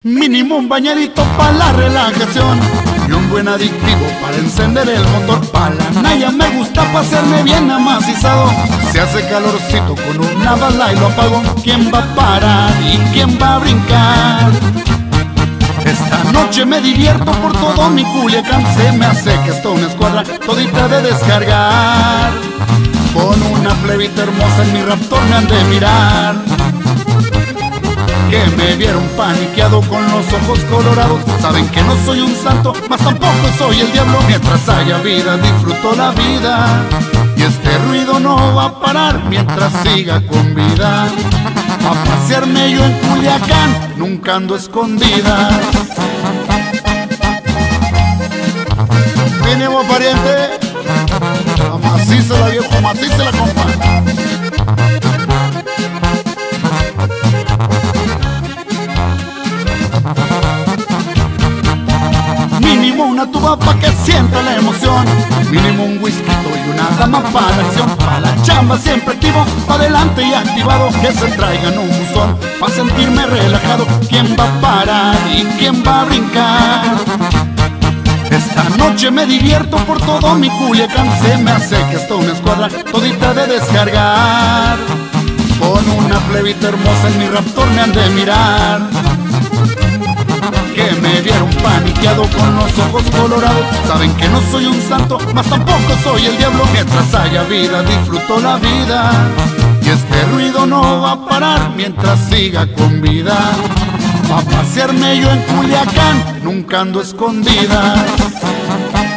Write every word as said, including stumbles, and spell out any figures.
Mínimo un bañadito para la relajación y un buen adictivo para encender el motor. Pa' la naya me gusta pa' hacerme bien amacizado. Se hace calorcito con una bala y lo apago. ¿Quién va a parar y quién va a brincar? Esta noche me divierto por todo mi Culiacán. Se me hace que esto una escuadra todita de descargar. Con una plebita hermosa en mi Raptor me han de mirar. Que me vieron paniqueado con los ojos colorados. Saben que no soy un santo, mas tampoco soy el diablo. Mientras haya vida, disfruto la vida. Y este ruido no va a parar mientras siga con vida. A pasearme yo en Culiacán, nunca ando escondida. ¿Viene vos, pariente? Amacícela, viejo, amacícela, compa. Mínimo una tuba pa' que sienta la emoción. Mínimo un whisky y una dama pa' la acción. Pa' la chamba siempre activo, pa' adelante y activado. Que se traigan un buzón pa' sentirme relajado. ¿Quién va a parar y quién va a brincar? Esta noche me divierto por todo mi Culiacán. Se me hace que esto una escuadra todita de descargar. Con una plebita hermosa en mi Raptor me han de mirar. Que me vieron paniqueado con los ojos colorados. Saben que no soy un santo, mas tampoco soy el diablo. Mientras haya vida, disfruto la vida. Y este ruido no va a parar mientras siga con vida. A pasearme yo en Culiacán, nunca ando escondida.